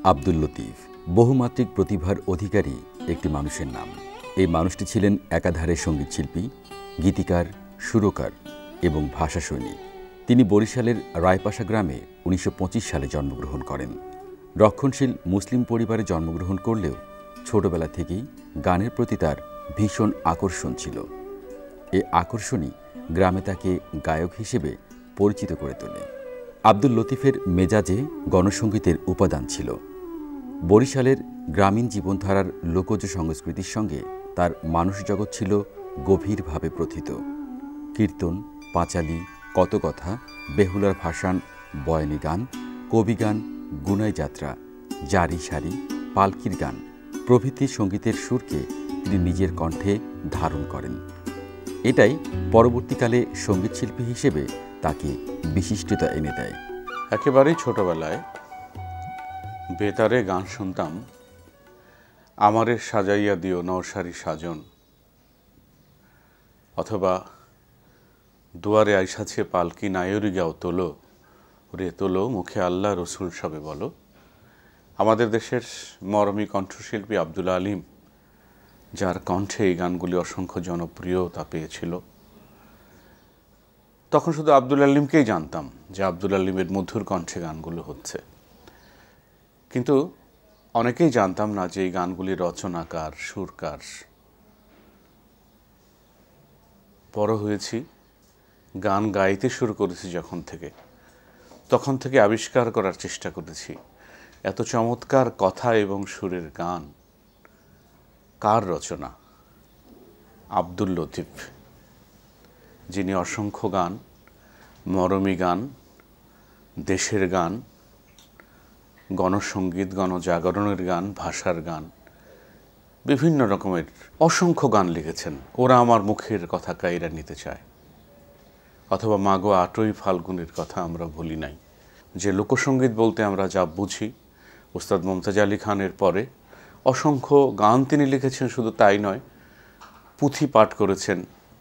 আব্দুল লতিফ বহুমাত্রিক প্রতিভার অধিকারী একটি মানুষের নাম। এই মানুষটি ছিলেন একাধারে সঙ্গীতশিল্পী, গীতিকার, সুরকার এবং ভাষা সৈনিক। তিনি বরিশালের রায়পাশা গ্রামে ১৯২৫ সালে জন্মগ্রহণ করেন। রক্ষণশীল মুসলিম পরিবারে জন্মগ্রহণ করলেও ছোটবেলা থেকেই গানের প্রতি তার ভীষণ আকর্ষণ ছিল। এ আকর্ষণই গ্রামে তাকে গায়ক হিসেবে পরিচিত করে তোলে। আব্দুল লতিফের মেজাজে গণসঙ্গীতের উপাদান ছিল। বরিশালের গ্রামীণ জীবনধারার লোকজ সংস্কৃতির সঙ্গে তার মানুষ জগৎ ছিল গভীরভাবে প্রথিত। কীর্তন, পাঁচালী, কত কথা, বেহুলার ভাসান, বয়ানী গান, কবি গান, গুনাই যাত্রা, জারি সারি, পালকির গান প্রভৃতি সঙ্গীতের সুরকে তিনি নিজের কণ্ঠে ধারণ করেন। এটাই পরবর্তীকালে সঙ্গীতশিল্পী হিসেবে তাকে বিশিষ্টতা এনে দেয়। একেবারেই ছোটবেলায় বেতারে গান শুনতাম, আমারে সাজাইয়া দিও নওশারি সাজন, অথবা দুয়ারে আইসাছে পালকি নায়রি গাও তোলো রে তোলো, মুখে আল্লাহ রসুল সবে বলো। আমাদের দেশের মরমী কণ্ঠশিল্পী আব্দুল আলিম, যার কণ্ঠে এই গানগুলি অসংখ্য জনপ্রিয়তা পেয়েছিল, তখন শুধু আব্দুল আলিমকেই জানতাম যে আব্দুল আলিমের মধুর কণ্ঠে গানগুলো হচ্ছে, কিন্তু অনেকেই জানতাম না যে এই গানগুলির রচনাকার, সুরকার। বড় হয়েছি, গান গাইতে শুরু করেছি যখন থেকে, তখন থেকে আবিষ্কার করার চেষ্টা করেছি এত চমৎকার কথা এবং সুরের গান কার রচনা। আব্দুল লতিফ, যিনি অসংখ্য গান, মরমী গান, দেশের গান, গণসঙ্গীত, গণজাগরণের গান, ভাষার গান, বিভিন্ন রকমের অসংখ্য গান লিখেছেন। ওরা আমার মুখের কথা কাইরা নিতে চায়, অথবা মাগো আটই ফাল্গুনের কথা আমরা ভুলি নাই। যে লোকসঙ্গীত বলতে আমরা যা বুঝি, ওস্তাদ মমতাজ আলী খানের পরে অসংখ্য গান তিনি লিখেছেন। শুধু তাই নয়, পুঁথি পাঠ করেছেন,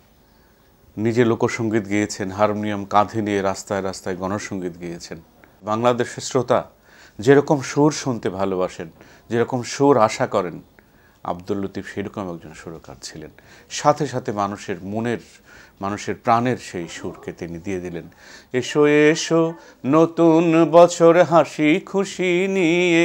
নিজে লোকসঙ্গীত গেয়েছেন, হারমোনিয়াম কাঁধে নিয়ে রাস্তায় রাস্তায় গণসঙ্গীত গেয়েছেন। বাংলাদেশের শ্রোতা যেরকম সুর শুনতে ভালোবাসেন, যেরকম সুর আশা করেন, আব্দুল লতিফ সেরকম একজন সুরকার ছিলেন। সাথে সাথে মানুষের মনের, মানুষের প্রাণের সেই সুরকে তিনি দিয়ে দিলেন। এসো এসো নতুন বছর হাসি খুশি নিয়ে,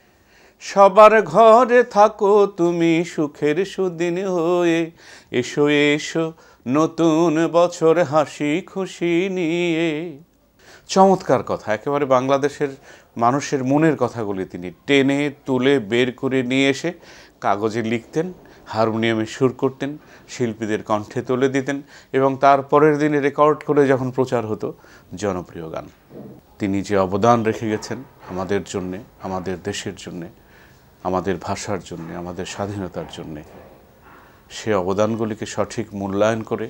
সবার ঘরে থাকো তুমি সুখের সুদিন হয়ে। এসো এসো নতুন বছর হাসি খুশি নিয়ে। চমৎকার কথা, একেবারে বাংলাদেশের মানুষের মনের কথাগুলি তিনি টেনে তুলে বের করে নিয়ে এসে কাগজে লিখতেন, হারমোনিয়ামে সুর করতেন, শিল্পীদের কণ্ঠে তুলে দিতেন, এবং তার পরের দিনে রেকর্ড করে যখন প্রচার হতো, জনপ্রিয় গান। তিনি যে অবদান রেখে গেছেন আমাদের জন্যে, আমাদের দেশের জন্যে, আমাদের ভাষার জন্যে, আমাদের স্বাধীনতার জন্যে, সে অবদানগুলিকে সঠিক মূল্যায়ন করে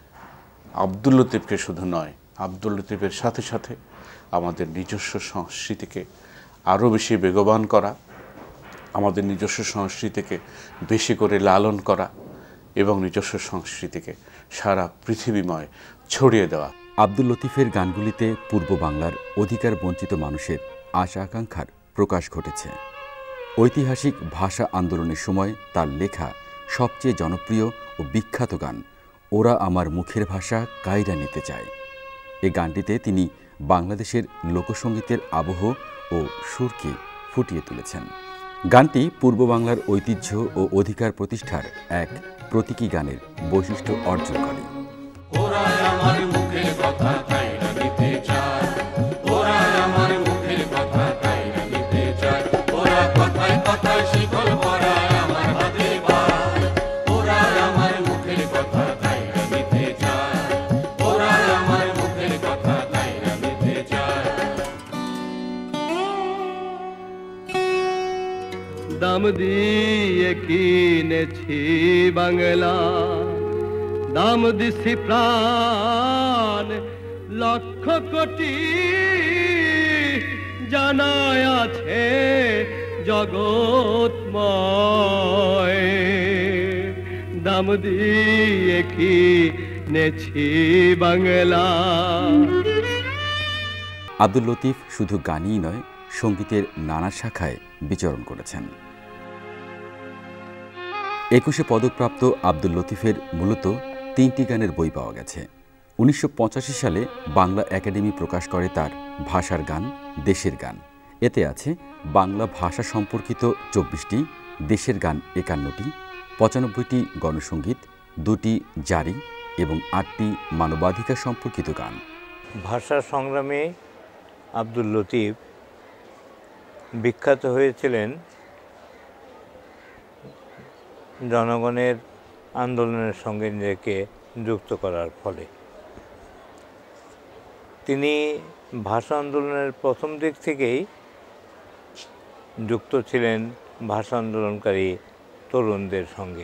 আব্দুল লতিফকে শুধু নয়, আব্দুল লতিফের সাথে সাথে আমাদের নিজস্ব সংস্কৃতিকে আরও বেশি বেগবান করা, আমাদের নিজস্ব সংস্কৃতিকে বেশি করে লালন করা এবং নিজস্ব সংস্কৃতিকে সারা পৃথিবীময় ছড়িয়ে দেওয়া। আব্দুল লতিফের গানগুলিতে পূর্ব বাংলার অধিকার বঞ্চিত মানুষের আশা আকাঙ্ক্ষার প্রকাশ ঘটেছে। ঐতিহাসিক ভাষা আন্দোলনের সময় তার লেখা সবচেয়ে জনপ্রিয় ও বিখ্যাত গান ওরা আমার মুখের ভাষা কাইরা নিতে চায়। এই গানটিতে তিনি বাংলাদেশের লোকসঙ্গীতের আবহ ও সুরকে ফুটিয়ে তুলেছেন। গানটি পূর্ব বাংলার ঐতিহ্য ও অধিকার প্রতিষ্ঠার এক প্রতীকী গানের বৈশিষ্ট্য অর্জন করে। ওরা আমার মুখের কথা কাইরা নিতে চায়, ওরা আমার মুখের কথা কাইরা নিতে চায়, ওরা কথায় কথায় শিকল পরায় আমার হাতে পায়, ওরা আমার মুখের কথা কাইরা নিতে চায়, ওরা আমার মুখের কথা কাইরা নিতে চায়। দাম দিয়ে কিনেছি বাংলা, দাম দিছি প্রাণ লক্ষ কোটি, জানায় আছে জগৎময়, দাম দিয়ে কিনেছি বাংলা। আব্দুল লতিফ শুধু গানই নয়, সঙ্গীতের নানা শাখায় বিচরণ করেছেন। 21 পদকপ্রাপ্ত আব্দুল লতিফের মূলত 3টি গানের বই পাওয়া গেছে। 1985 সালে বাংলা একাডেমি প্রকাশ করে তার ভাষার গান, দেশের গান। এতে আছে বাংলা ভাষা সম্পর্কিত 24টি, দেশের গান 51টি, 95টি গণসঙ্গীত, 2টি জারি এবং 8টি মানবাধিকার সম্পর্কিত গান। ভাষা সংগ্রামে আব্দুল লতিফ বিখ্যাত হয়েছিলেন জনগণের আন্দোলনের সঙ্গে নিজেকে যুক্ত করার ফলে। তিনি ভাষা আন্দোলনের প্রথম দিক থেকেই যুক্ত ছিলেন ভাষা আন্দোলনকারী তরুণদের সঙ্গে।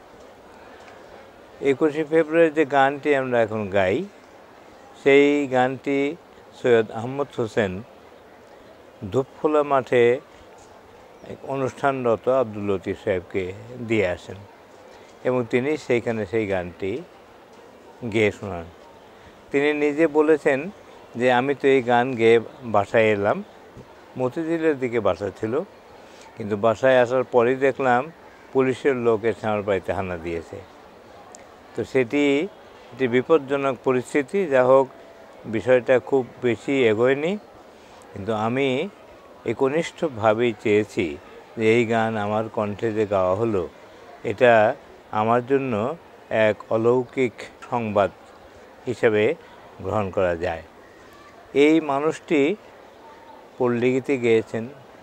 21শে ফেব্রুয়ারি যে গানটি আমরা এখন গাই, সেই গানটি সৈয়দ আহমদ হোসেন ধূপখোলা মাঠে এক অনুষ্ঠানরত আব্দুল লতিফ সাহেবকে দিয়ে আসেন এবং তিনি সেইখানে সেই গানটি গেয়ে শোনান। তিনি নিজে বলেছেন যে আমি তো এই গান গেয়ে বাসায় এলাম, মতিঝিলের দিকে বাসা ছিল, কিন্তু বাসায় আসার পরেই দেখলাম পুলিশের লোক এসে আমার বাড়িতে হানা দিয়েছে। তো সেটি একটি বিপজ্জনক পরিস্থিতি। যা হোক, বিষয়টা খুব বেশি এগোয়নি, কিন্তু আমি একনিষ্ঠভাবেই চেয়েছি যে এই গান আমার কণ্ঠে যে গাওয়া হলো, এটা আমার জন্য এক অলৌকিক সংবাদ হিসেবে গ্রহণ করা যায়। এই মানুষটি পল্লীগীতি গেয়েছেন,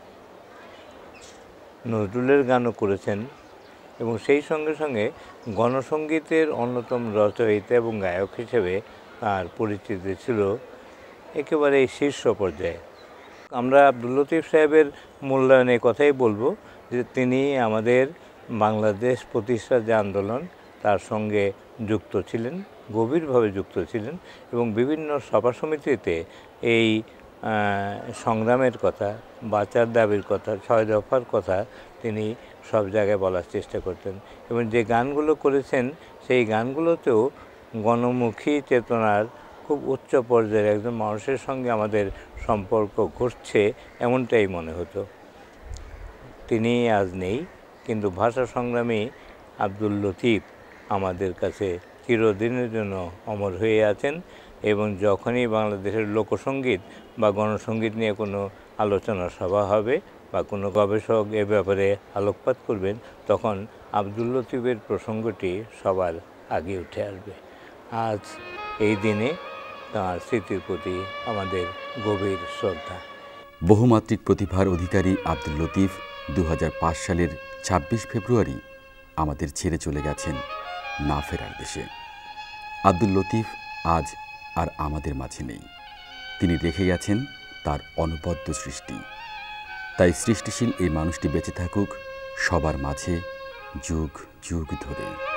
নজরুলের গানও করেছেন এবং সেই সঙ্গে সঙ্গে গণসঙ্গীতের অন্যতম রচয়িতা এবং গায়ক হিসেবে তার পরিচিতি ছিল একেবারে শীর্ষ পর্যায়ে। আমরা আব্দুল লতিফ সাহেবের মূল্যায়নে কথাই বলবো যে তিনি আমাদের বাংলাদেশ প্রতিষ্ঠার যে আন্দোলন তার সঙ্গে যুক্ত ছিলেন, গভীরভাবে যুক্ত ছিলেন এবং বিভিন্ন সভা সমিতিতে এই সংগ্রামের কথা, বাঁচার দাবির কথা, 6 দফার কথা তিনি সব জায়গায় বলার চেষ্টা করতেন এবং যে গানগুলো করেছেন সেই গানগুলোতেও গণমুখী চেতনার খুব উচ্চ পর্যায়ের একজন মানুষের সঙ্গে আমাদের সম্পর্ক ঘটছে এমনটাই মনে হতো। তিনি আজ নেই, কিন্তু ভাষা সংগ্রামী আব্দুল লতিফ আমাদের কাছে চিরদিনের জন্য অমর হয়ে আছেন এবং যখনই বাংলাদেশের লোকসঙ্গীত বা গণসঙ্গীত নিয়ে কোনো আলোচনা সভা হবে বা কোনো গবেষক এ ব্যাপারে আলোকপাত করবেন, তখন আব্দুল লতিফের প্রসঙ্গটি সবার আগে উঠে আসবে। আজ এই দিনে তাঁর স্মৃতির প্রতি আমাদের গভীর শ্রদ্ধা। বহুমাত্রিক প্রতিভার অধিকারী আব্দুল লতিফ 2005 সালের 26 ফেব্রুয়ারি আমাদের ছেড়ে চলে গেছেন না ফেরার দেশে। আব্দুল লতিফ আজ আর আমাদের মাঝে নেই। তিনি রেখে গেছেন তার অনবদ্য সৃষ্টি। তাই সৃষ্টিশীল এই মানুষটি বেঁচে থাকুক সবার মাঝে যুগ যুগ ধরে।